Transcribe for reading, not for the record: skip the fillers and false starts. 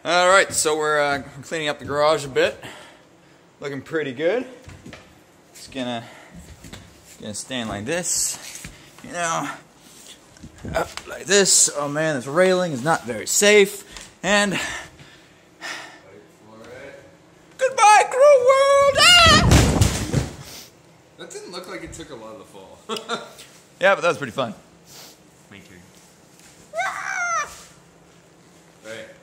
All right, so we're cleaning up the garage a bit. Looking pretty good. It's gonna stand like this, you know, up like this. Oh man, this railing is not very safe. And goodbye, cruel world. Ah! That didn't look like it took a lot of the fall. Yeah, but that was pretty fun. Me too. Hey.